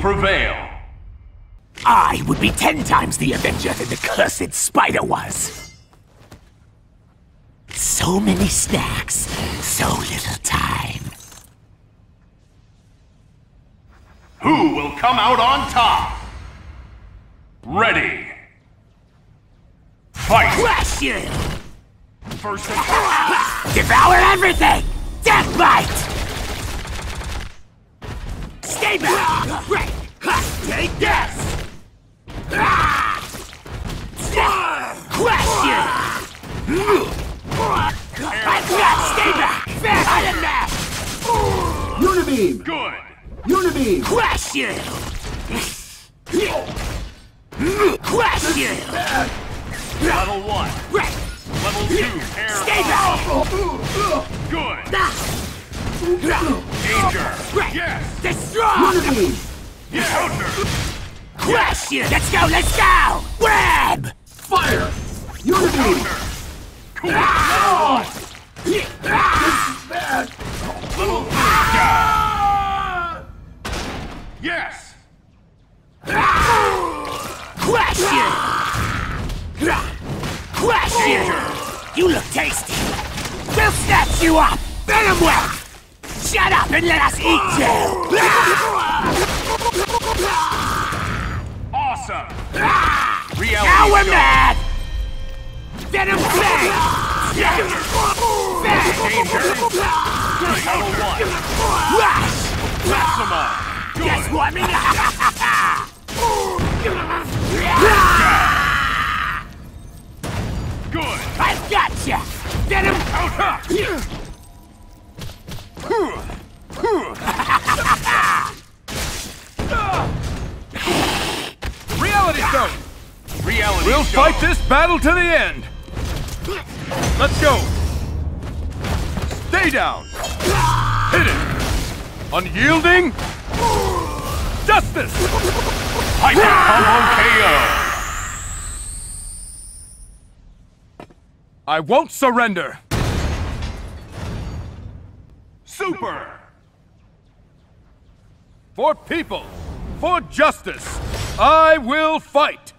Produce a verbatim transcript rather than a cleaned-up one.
prevail. I would be ten times the Avenger than the cursed spider was. So many snacks, so little time. Who will come out on top? Ready. Fight! Crush you! First attack! Devour everything! Death bite! Stay back! Right! Take this! Crush you! I've got stay back! Fast Iron Man! Unibeam! Good! Unibeam! Crush you! Crush you! Level one. Right! Level two. Air Stay up. back! Good! Danger! Danger! Right! Yes! Destroy! Unibeam! Yes! Counter! Crush you! Let's go! Let's go! Grab! Fire! Unibeam! Counter! Cool! Level one. Bad! Level three. Down. Yes! Crush you! Crush you! You look tasty! We'll snatch you up! Venom Web! Shut up and let us eat you! Awesome! Reality Now we're Stone. mad! Venom Fang! Danger! Level one. Rush! Maximum! Good! Just warming up! Good! I've got you! Venom! Counter! Reality Stone! Reality We'll Stone. fight this battle to the end! Let's go! Stay down! Hit it! Unyielding! Justice! Hyper Combo K O! I won't surrender! Super! For people! For justice! I will fight!